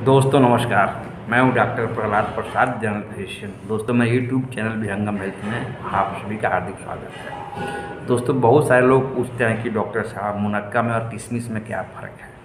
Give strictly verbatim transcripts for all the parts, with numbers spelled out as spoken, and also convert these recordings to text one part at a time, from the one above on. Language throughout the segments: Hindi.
दोस्तों नमस्कार। मैं हूं doctor Prahlad Prasad, general physician. दोस्तों मैं यूट्यूब चैनल विहंगम हेल्थ में आप सभी का हार्दिक स्वागत है। दोस्तों बहुत सारे लोग पूछते हैं कि डॉक्टर साहब मुनक्का में और किशमिश में क्या फ़र्क है,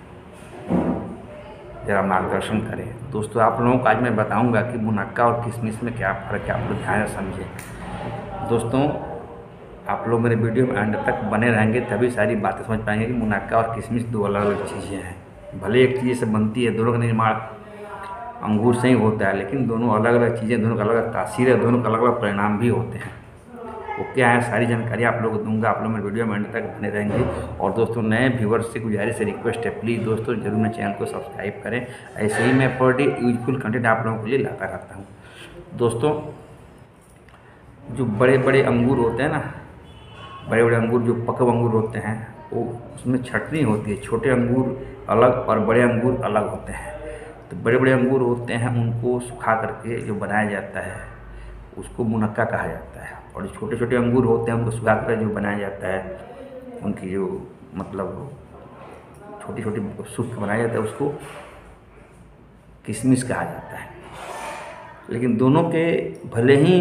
ज़रा मार्गदर्शन करें। दोस्तों आप लोगों को आज मैं बताऊंगा कि मुनक्का और किशमिश में क्या फ़र्क है, आप लोग ध्यान से समझें। दोस्तों आप लोग मेरे वीडियो में अंत तक बने रहेंगे तभी सारी बातें समझ पाएंगे कि मुनक्का और किशमिश दो अलग अलग चीज़ें हैं। भले एक चीज़ से बनती है, दोनों का निर्माण अंगूर से ही होता है, लेकिन दोनों अलग अलग चीज़ें, दोनों का अलग अलग तासीर है, दोनों का अलग अलग परिणाम भी होते हैं। वो क्या है, सारी जानकारी आप लोगों को दूंगा। आप लोग मेरे वीडियो में अंत तक बने रहेंगे। और दोस्तों नए व्यूवर्स से गुजारिश है, रिक्वेस्ट है, प्लीज़ दोस्तों जरूर मेरे चैनल को सब्सक्राइब करें। ऐसे ही मैं पर डे यूजफुल कंटेंट आप लोगों के लिए लाता रहता हूँ। दोस्तों जो बड़े बड़े अंगूर होते हैं ना, बड़े बड़े अंगूर जो पके अंगूर होते हैं, वो उसमें छटनी होती है। छोटे अंगूर अलग और बड़े अंगूर अलग होते हैं। तो बड़े बड़े अंगूर होते हैं, उनको सुखा करके जो बनाया जाता है उसको मुनक्का कहा जाता है। और जो छोटे छोटे अंगूर होते हैं उनको सुखा कर जो बनाया जाता है, उनकी जो मतलब छोटी छोटी सूख बनाया जाता है उसको किशमिश कहा जाता है। लेकिन दोनों के भले ही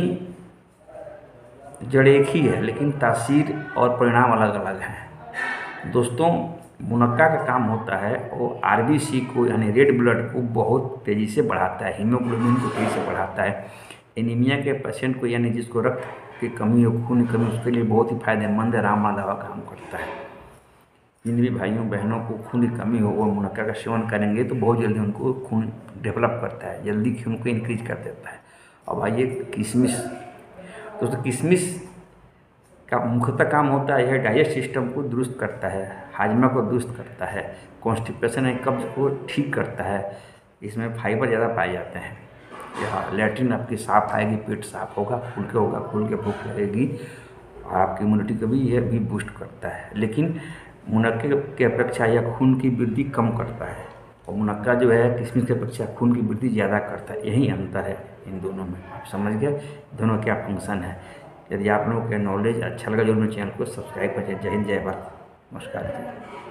जड़ एक ही है, लेकिन तासीर और परिणाम अलग अलग हैं। दोस्तों मुनक्का का काम होता है वो आरबीसी को यानी रेड ब्लड को बहुत तेज़ी से बढ़ाता है, हीमोग्लोबिन को तेज़ी से बढ़ाता है। एनीमिया के पेशेंट को यानी जिसको रक्त की कमी हो, खून की कमी, उसके लिए बहुत ही फायदेमंद है, रामबाण दवा काम करता है। जिन भी भाइयों बहनों को खून की कमी हो वो मुनक्का का सेवन करेंगे तो बहुत जल्दी उनको खून डेवलप करता है, जल्दी खून को इंक्रीज कर देता है। अब आइए किशमिश। दोस्तों किशमिश का मुख्यतः काम होता है यह डाइजेस्ट सिस्टम को दुरुस्त करता है, हाजमा को दुरुस्त करता है, कॉन्स्टिपेशन है कब्ज को ठीक करता है। इसमें फाइबर ज़्यादा पाए जाते हैं। यह लैट्रिन आपकी साफ आएगी, पेट साफ होगा, खुल के होगा, खुल के भूख लगेगी और आपकी इम्यूनिटी को भी यह भी बूस्ट करता है। लेकिन मुनक्के की अपेक्षा यह खून की वृद्धि कम करता है और मुनक्का जो है किशमिश की अपेक्षा खून की वृद्धि ज़्यादा करता है। यही अंतर है इन दोनों में। आप समझ गए दोनों क्या फंक्शन है। यदि आप लोगों के नॉलेज अच्छा लगा जो मेरे चैनल को सब्सक्राइब करें। जय हिंद, जय भारत, नमस्कार जी।